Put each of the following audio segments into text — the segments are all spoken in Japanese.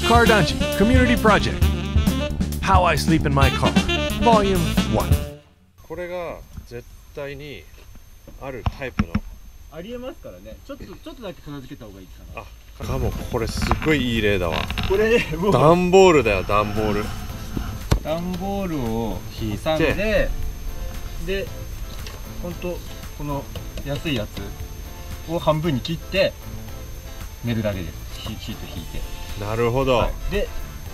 Car Danchi Community Project How I Sleep in My Car Vol.1 これが絶対にあるタイプのありえますからね。ちょっとだけ片付けた方がいいかな。 あ、かもこれすごいいい例だわ。 これね、もう段ボールだよ、段ボール。 段ボールを引い挟んて、 で、ほんとこの安いやつを半分に切って寝るだけです。シート引いて。 なるほど、 はい、で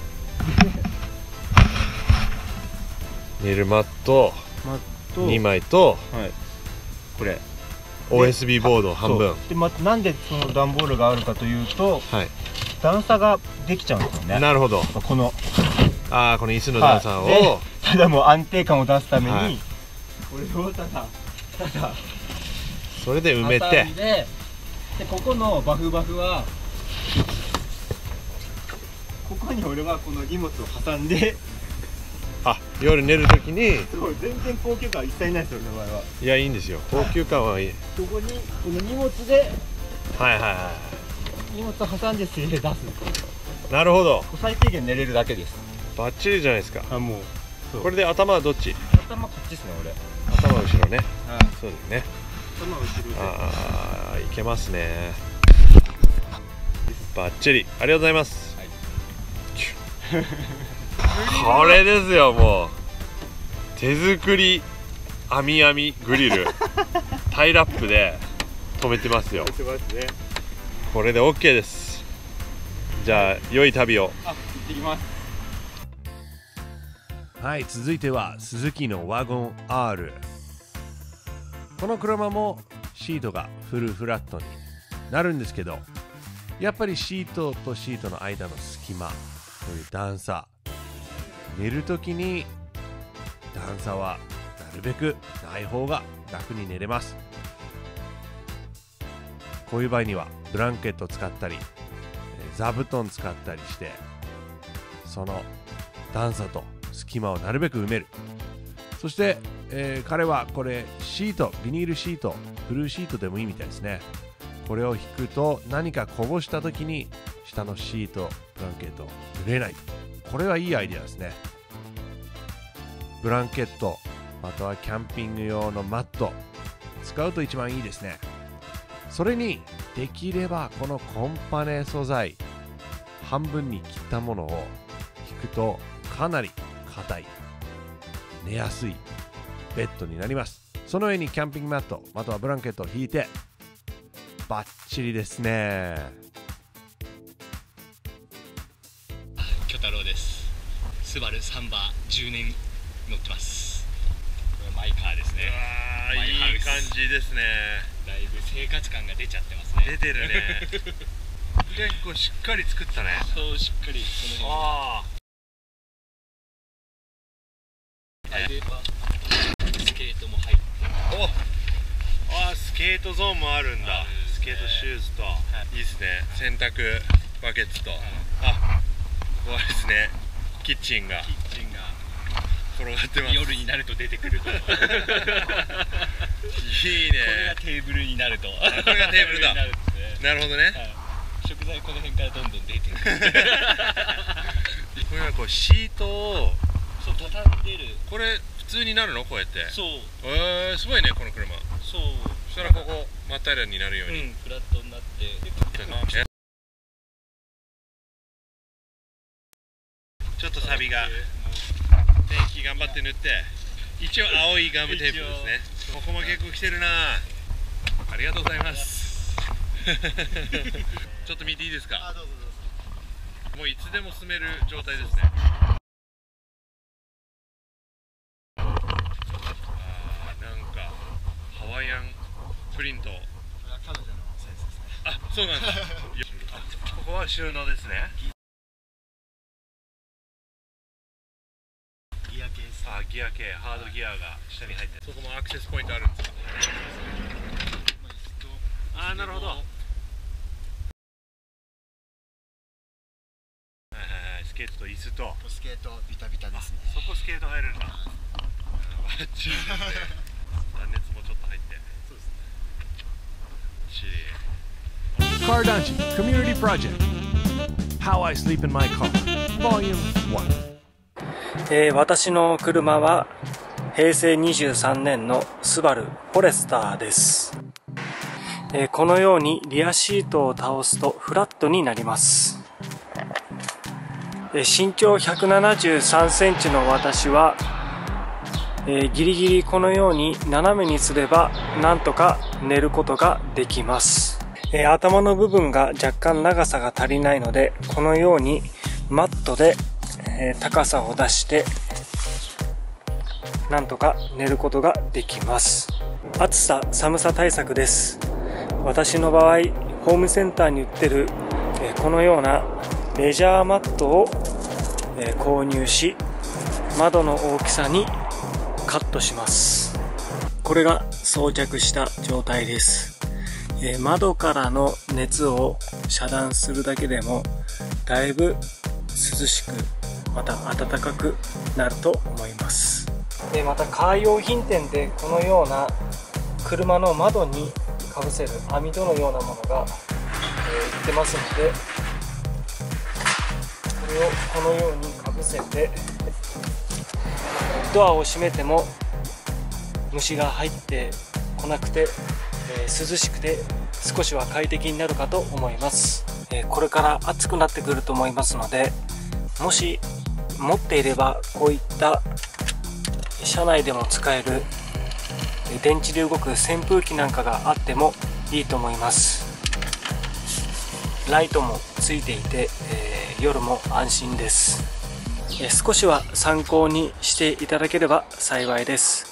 寝るマット2枚と、 はい、これ OSB ボード半分で、なんでその段ボールがあるかというと、 はい、 段差ができちゃうんですよね。 なるほど。 このこの椅子の段差を、 はい、ただもう安定感を出すために、 はい、 これをただそれで埋めて、 でここのバフはここに俺はこの荷物を挟んで、 夜寝るときに、 そう全然高級感一切ないですよ、俺の場合は。 いや、いいんですよ、高級感はいい。 ここにこの荷物で、荷物を挟んで水平出す。 なるほど、 最低限寝れるだけです。 バッチリじゃないですか。 もうこれで頭はどっち？ 頭こっちですね、俺。 頭後ろね。 はい、 そうですね。 頭後ろで。 いけますね。バッチリ、ありがとうございます。 はい、 これですよ、もう手作り網グリルタイラップで止めてますよ。 止めてますね。 これで OK です。じゃあ良い旅を。 行ってきます。 はい、続いてはスズキのワゴン R。 この車もシートがフルフラットになるんですけど、やっぱりシートとシートの間の隙間、こういう段差、寝るときに段差はなるべくない方が楽に寝れます。こういう場合にはブランケットを使ったり座布団使ったりして、その段差と隙間をなるべく埋める。そして、彼はこれシート、ビニールシート、ブルーシートでもいいみたいですね。これを引くと何かこぼした時に下のシート、ブランケット濡れない。これはいいアイデアですね。ブランケット、またはキャンピング用のマット使うと一番いいですね。それにできればこのコンパネ素材、半分に切ったものを引くとかなり硬い、寝やすいベッドになります。その上にキャンピングマットまたはブランケットを引いてバッチリですね。 巨太郎です。スバルサンバ10年乗ってます。これマイカーですね。 いい感じですね。 だいぶ生活感が出ちゃってますね。 出てるね。結構しっかり作ったね。 そう、しっかりこの辺でスケートも入って、 スケートゾーンもあるんだ。スケートシューズと、いいですね。洗濯バケツと、ここはですね、キッチンが転がってます。 夜になると出てくるといいね。 これがテーブルになると。 これがテーブルだ。なるほどね。 食材この辺からどんどん出てくる。 これはこうシートを畳んでる。 これ普通になるの？こうやって。 そう。 すごいね、この車。 そう。 そしたらここ真っ平らになるように。 フラットになって。 ちょっとサビが。ペンキ頑張って塗って、一応青いガムテープですね。ここも結構来てるな。ありがとうございます。ちょっと見ていいですか？ どうぞどうぞ。 もういつでも進める状態ですね。なんかハワイアンプリント。これは彼女のセンスですね。 そうなんだ。ここは収納ですね。 ギア系です。 ギア系、ハードギアが下に入って、そこもアクセスポイントあるんですか？なるほど。スケートと椅子と。 スケートビタビタですね。 そこスケート入るんだ。バッチリですね。断熱もちょっと入って。そうですね。バッチリ。 Car Danchi Community Project How I Sleep in My Car Vol.1。 私の車は平成23年のスバルフォレスターです。このようにリアシートを倒すとフラットになります。身長173センチの私は、ギリギリこのように斜めにすればなんとか寝ることができます。頭の部分が若干長さが足りないので、このようにマットで、高さを出してなんとか寝ることができます。暑さ寒さ対策です。私の場合ホームセンターに売ってる、このようなレジャーマットを、購入し、窓の大きさにカットします。これが装着した状態です。窓からの熱を遮断するだけでもだいぶ涼しく、また暖かくなると思います。またカー用品店でこのような車の窓にかぶせる網戸のようなものが、売ってますので、これをこのようにかぶせて、ドアを閉めても虫が入ってこなくて、涼しくて少しは快適になるかと思います。これから暑くなってくると思いますので、もし持っていればこういった車内でも使える電池で動く扇風機なんかがあってもいいと思います。ライトもついていて、夜も安心です。少しは参考にしていただければ幸いです。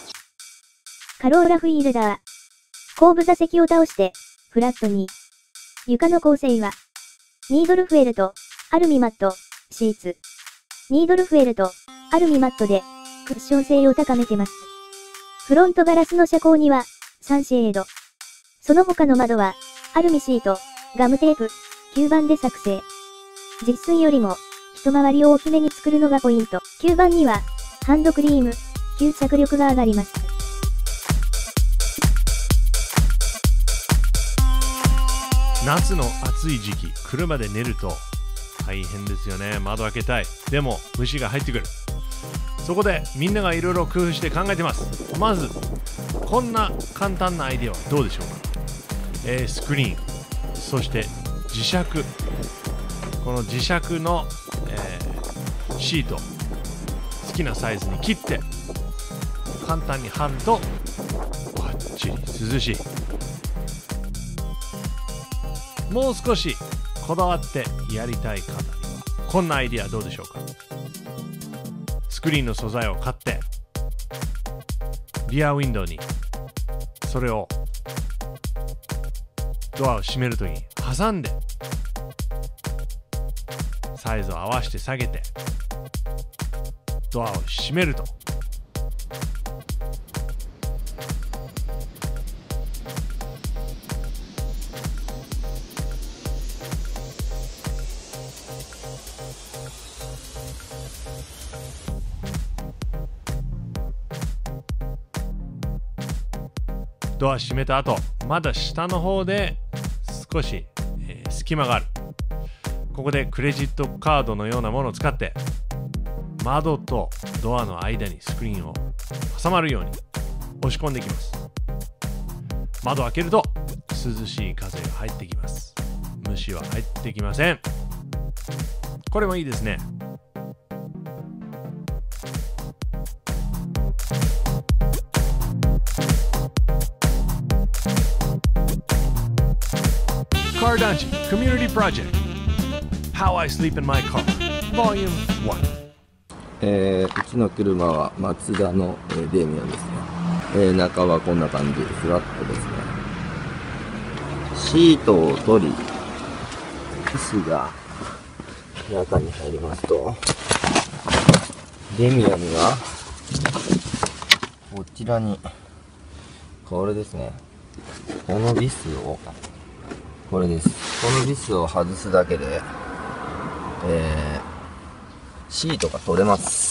カローラフィールダー。後部座席を倒してフラットに。床の構成はニードルフェルト、アルミマット、シーツ。ニードルフェルト、アルミマットでクッション性を高めてます。フロントガラスの遮光にはサンシェード。その他の窓はアルミシート、ガムテープ、吸盤で作成。実寸よりも一回りを大きめに作るのがポイント。吸盤にはハンドクリーム、吸着力が上がります。 夏の暑い時期、車で寝ると大変ですよね。窓開けたい。でも虫が入ってくる。そこでみんながいろいろ工夫して考えてます。まずこんな簡単なアイデアはどうでしょうか。スクリーン、そして磁石。この磁石の、シート、好きなサイズに切って簡単に貼るとバッチリ涼しい。もう少しこだわってやりたい方にはこんなアイデアどうでしょうか。スクリーンの素材を買ってリアウィンドウにそれをドアを閉めるときに挟んでサイズを合わせて下げてドアを閉めるとドア閉めた後、まだ下の方で少し、隙間がある。ここでクレジットカードのようなものを使って窓とドアの間にスクリーンを挟まるように押し込んでいきます。窓を開けると涼しい風が入ってきます。虫は入ってきません。これもいいですね。Car Danchi Community Project How I Sleep in My Car Vol.1。 うちの車はマツダの、デミアンですね。中はこんな感じ、フラットですね。シートを取り、機種が中に入りますと、デミアンがこちらに、これですね。このビスをこれです。このビスを外すだけで、シートが取れます。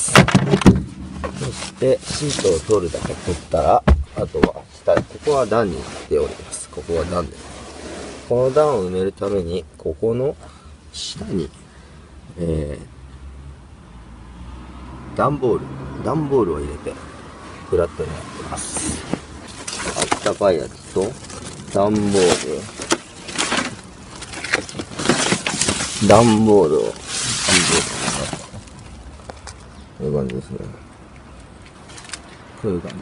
そしてシートを取るだけ取ったら、あとは下、ここは段になっております。ここは段です。この段を埋めるために、ここの下に段ボールを入れてフラットになってます。あったかいやつと段ボールをこういう感じですね。こういう感じ。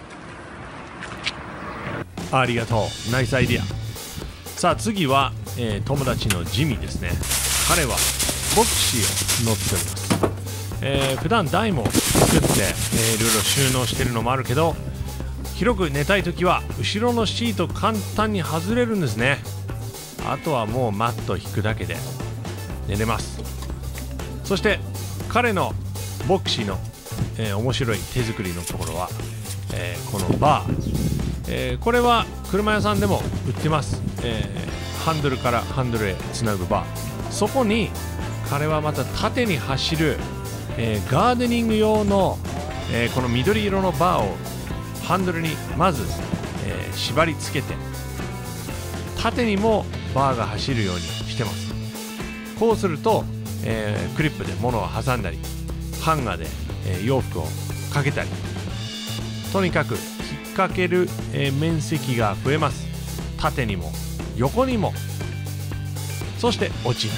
ありがとう。ナイスアイディア。さあ次は、友達のジミーですね。彼はボクシーを乗っております。普段台も作って、いろいろ収納してるのもあるけど、広く寝たいときは後ろのシート簡単に外れるんですね。あとはもうマット引くだけで寝れます。そして彼のボクシーの、面白い手作りのところは、このバー、これは車屋さんでも売ってます。ハンドルからハンドルへつなぐバー。そこに彼はまた縦に走る、ガーデニング用の、この緑色のバーをハンドルにまず、縛り付けて縦にもバーが走るようにしてます。こうすると、クリップで物を挟んだりハンガーで、洋服をかけたり、とにかく引っ掛ける、面積が増えます。縦にも横にも、そして落ちない。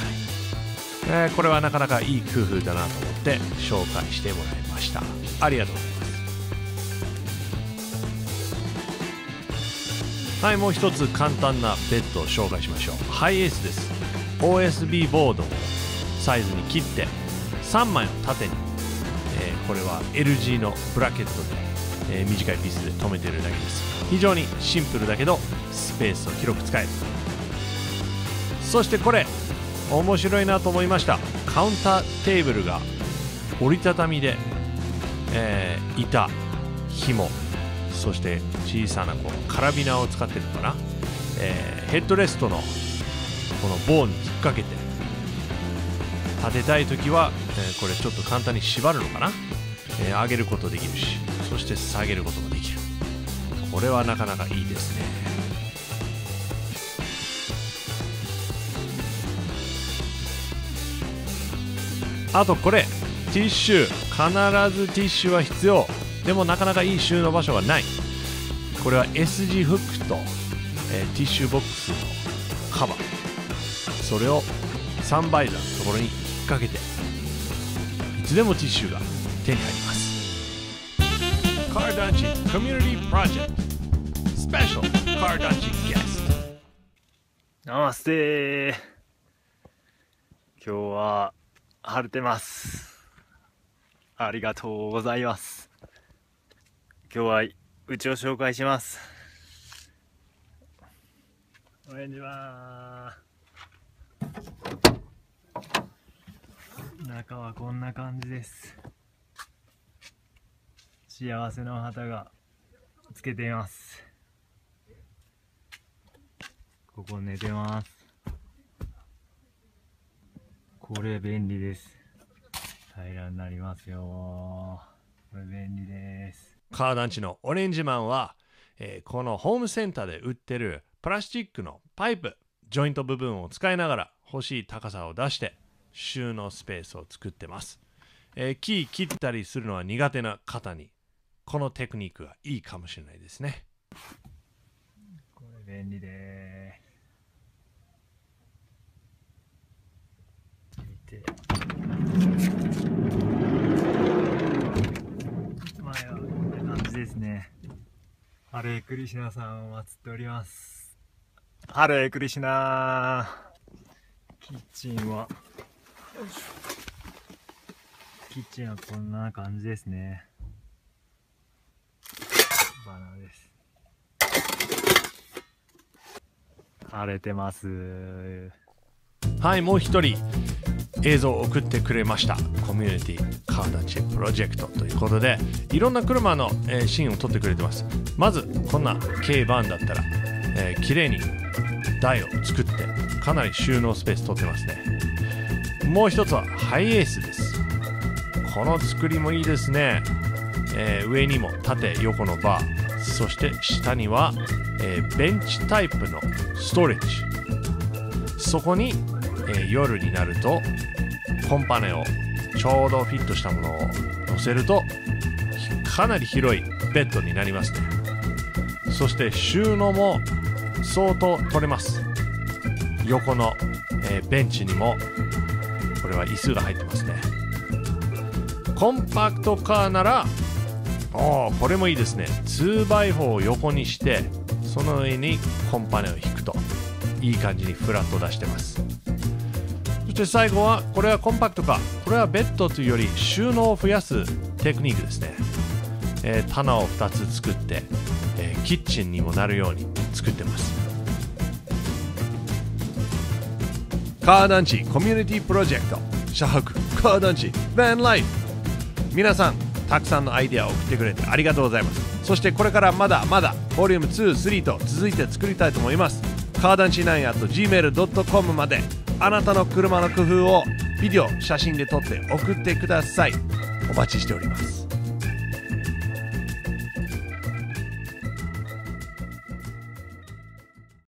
これはなかなかいい工夫だなと思って紹介してもらいました。ありがとうございます。はい、もう一つ簡単なベッドを紹介しましょう。ハイエースです。 OSB ボードをサイズに切って3枚を縦に、これは L 字のブラケットで、短いピースで留めているだけです。非常にシンプルだけどスペースを広く使える。そしてこれ面白いなと思いました。カウンターテーブルが折りたたみで、板、紐、そして小さなこうカラビナを使ってるのかな、ヘッドレストのこの棒に引っ掛けて立てたいときは、これちょっと簡単に縛るのかな、上げることできるし、そして下げることもできる。これはなかなかいいですね。あとこれティッシュ、必ずティッシュは必要。でもなかなかいい収納場所がない。これは S 字フックと、ティッシュボックスのカバー、それをサンバイザーのところに引っ掛けていつでもティッシュが手に入ります。 Car Danchi Community Project Special Car Danchi Guest。 ナマステー。今日は晴れてます。ありがとうございます。今日はうちを紹介します。こんにちは。中はこんな感じです。幸せの旗がつけています。ここ寝てます。これ便利です。平らになりますよ。これ便利です。 カー団地のオレンジマンは、このホームセンターで売ってるプラスチックのパイプ、ジョイント部分を使いながら欲しい高さを出して収納スペースを作ってます。木切ったりするのは苦手な方にこのテクニックがいいかもしれないですね。 これ便利です。見て、前はこんな感じですね。ハレークリシュナさんを祀っております。ハレークリシュナー。キッチンはこんな感じですね。バナナです。晴れてます。 はい、もう一人映像を送ってくれました。コミュニティカー団地プロジェクトということで、いろんな車の、シーンを撮ってくれてます。まずこんな軽バンだったら、綺麗に台を作ってかなり収納スペース取ってますね。もう一つはハイエースです。この作りもいいですね。上にも縦横のバー、そして下には、ベンチタイプのストレッジ。そこに、夜になるとコンパネをちょうどフィットしたものを乗せるとかなり広いベッドになりますね。そして収納も相当取れます。横の、ベンチにもこれは椅子が入ってますね。コンパクトカーならこれもいいですね。 2x4 を横にしてその上にコンパネを引くといい感じにフラット出してます。そして最後はこれはコンパクトカー、これはベッドというより収納を増やすテクニックですね。棚を2つ作って、キッチンにもなるように作ってます。カー団地コミュニティプロジェクトシャークカー団地バンライフ、皆さんたくさんのアイデアを送ってくれてありがとうございます。そしてこれからまだまだボリューム2、3と続いて作りたいと思います。カー団地9@gmail.com まであなたの車の工夫をビデオ、写真で撮って送ってください。お待ちしております。